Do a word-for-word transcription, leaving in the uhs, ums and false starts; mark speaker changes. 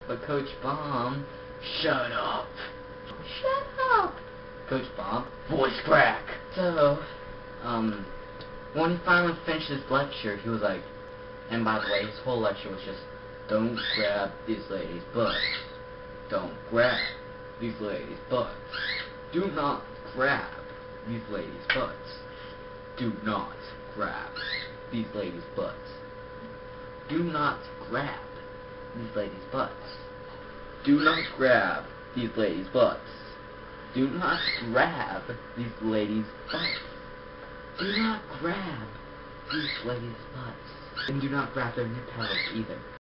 Speaker 1: But Coach Bomb, shut up. Shut up. Coach Bomb, voice crack. So, um, when he finally finished his lecture, he was like, and by the way, his whole lecture was just, don't grab these ladies' butts. Don't grab these ladies' butts. Do not grab these ladies' butts. Do not grab these ladies' butts. Do not grab these ladies' butts. Do not grab these ladies' butts. Do not grab these ladies' butts. Do not grab these ladies' butts. And do not grab their nipples either.